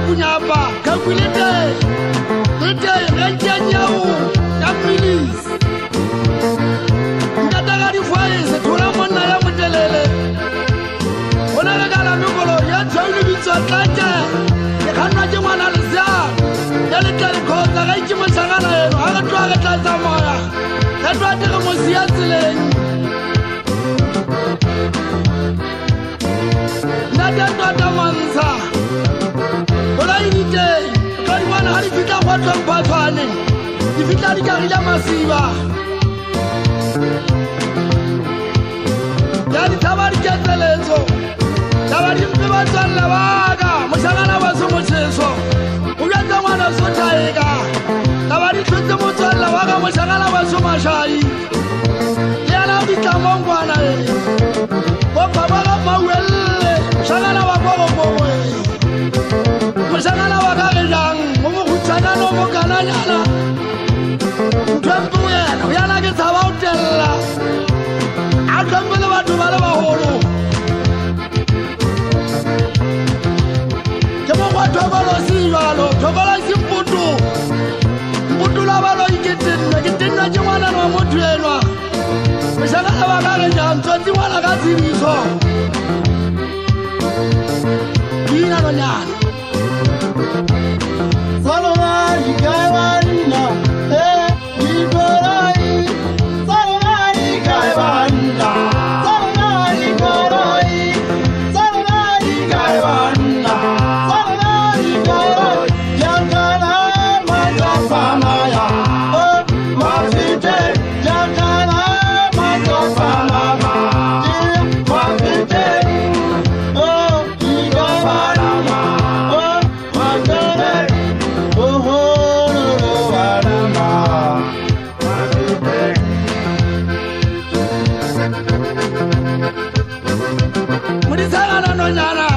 kunyapa kakulete lete renjanyau yamilis ngataka di fwaise thola monna ya motelele ona le kala mekolo ya tshwani bitso tlatsa ke khanwa ke ngwana le sia ya le tele khotsa ga itse mosagana eno ha re twa re tlatsa moya re twa dire mosia tseleng nata mansa ola inite ka di bona ha di fitla kwa tswang phathwane di fitla di karile masiba ya di tabari ketseletso tabari mpe ba tsalla baka moshagana ba se motsheso o bjatsa ngwana so thaeka tabari tlotse motsalla baka moshagana ba se mashai ya la di tlamongwana go baba ga mawelle moshagana ba go go moshagana ba ka re jang mo mo khutsana no mo kananyana ntwempu yena o yana ke tsaba o tella a tlhompele batho ba le baholo ke mo kwa thokolo si jalo thokolo si mputu la balo iketenna ke ngwana wa motho enwa moshagana ba ka re jang tsotsi ngwana ka tsebiso dina no nyana Salona ikaibanda, ikorai. Salona ikaibanda, salona ikorai. Salona ikaibanda, salona ikorai. Yakana majapamaya, oh mafite. Yakana majapamaya, mafite. Oh ikaibanda, oh mafite. Murisana no nyana